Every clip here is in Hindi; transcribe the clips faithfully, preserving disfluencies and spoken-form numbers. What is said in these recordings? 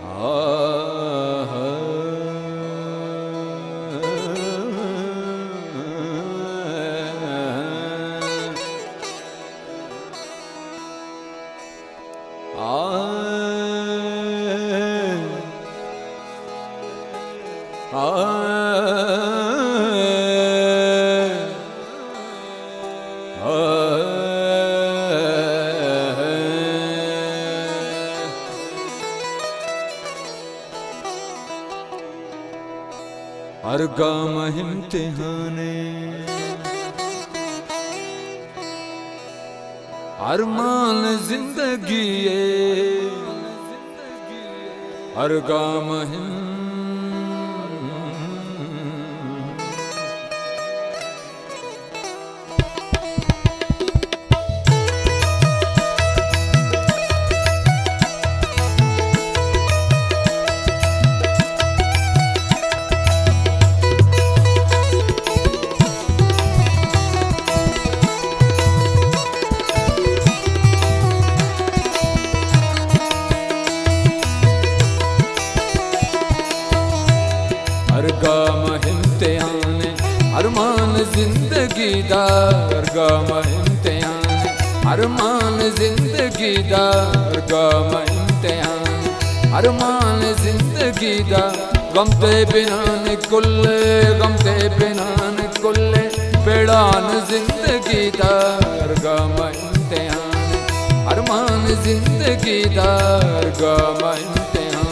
अरगाम इम्तिहाने अरमान जिंदगी अरगाम अरमान जिंदगी दा अरगाम इम्तिहान अरमान जिंदगी दा अरगाम इम्तिहान अरमान जिंदगी दा गम ते बिना न कुल्ले गम ते बिना न कुल्ले बेड़ान जिंदगी दा अरगाम इम्तिहान अरमान जिंदगी दा अरगाम इम्तिहान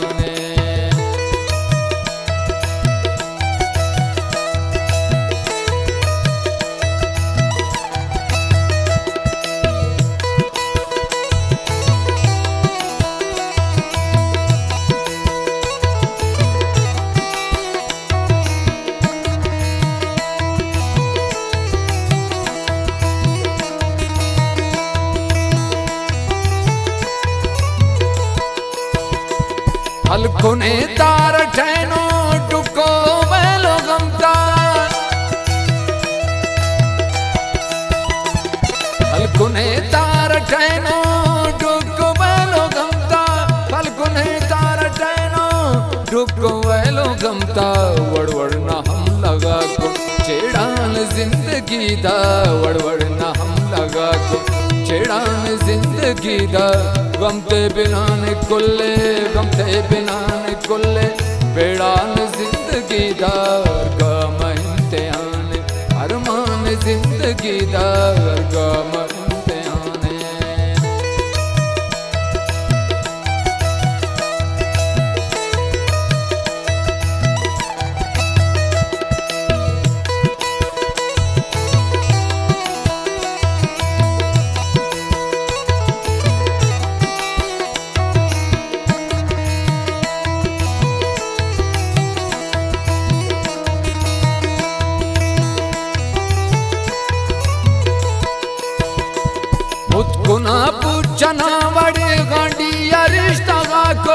हलकुने तार ठहनो टुको वेलो गमता हलकुने तार ठहनो टुको वेलो गमता हलकुने तार ठहनो टुको वेलो गमता वड़वड़ ना हम लगा को छेड़ान जिंदगी दा वड़वड़ ना हम लगा को छेड़ान जिंदगी दा गम ते बिना न कुल्ले गम ते बिना न कुल्ले बेड़ान जिंदगी दा अरगाम इम्तिहान अरमान जिंदगी दा अरगाम इम्तिहान मुझको पूछना बड़े गांडिया रिश्ता को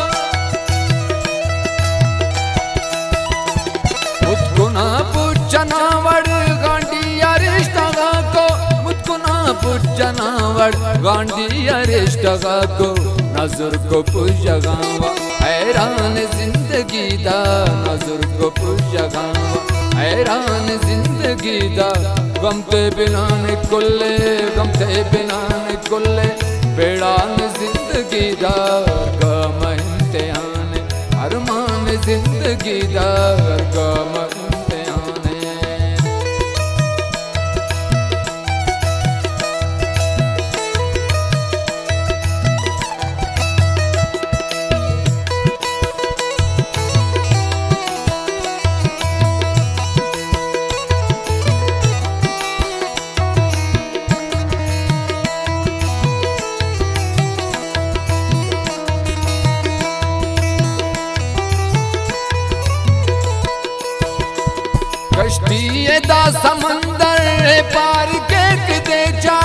मुझको ना पूछना बड़े गांडिया रिश्ता को मुझको ना पूछना बड़े गांडिया रिश्ता को नजर को पूछगावा हैरान जिंदगी दा नजर को पूछगावा हैरान जिंदगी दा गम ते बिना न कुल्ले गम ते बिना न कुल्ले बेड़ान जिंदगी दा अरगाम इम्तिहान अरमान जिंदगी दा अरगाम इम्तिहान कश्ती दा समंदर पार के किते जा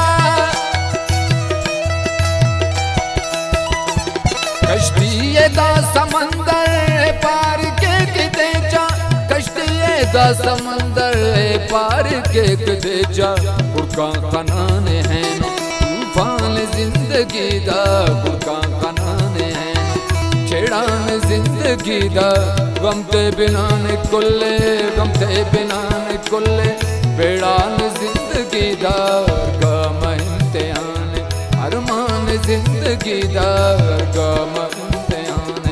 कश्ती दा समंदर पार के किते जा कश्ती दा समंदर पार के किते जा बुरका कनान है तूफान जिंदगी दा बुरका कनान है छेड़ान जिंदगी दा गम ते बिना निकुले गम ते बिना निकुले बेड़ान जिंदगी दा गम इम्तिहान अरमान जिंदगी दा गम इम्तिहान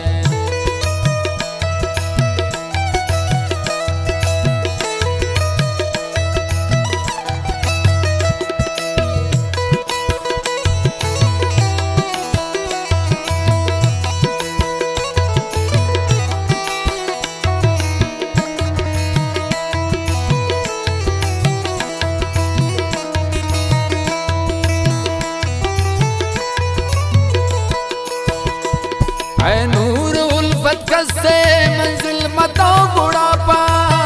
ऐ नूर उल्फत कस्से मंजिल मतो बुढ़ापा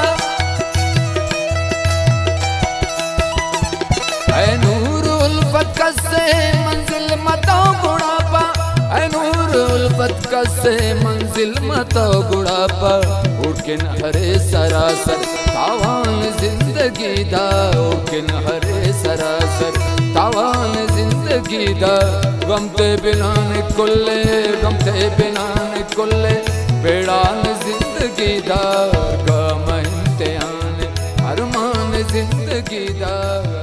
ऐ नूर उल्फत कस्से मंजिल मतो बुढ़ापा ऐ नूर उल्फत कस्से मंजिल मतो बुढ़ापा उठकिन हरे सरासर तावान जिंदगी दा उठकिन हरे सरासर तावान जिंदगी दा गम ते बिना निकुले गम ते बिना निकुले बेड़ान जिंदगी दा गम इम्तिहान अरमान जिंदगी दा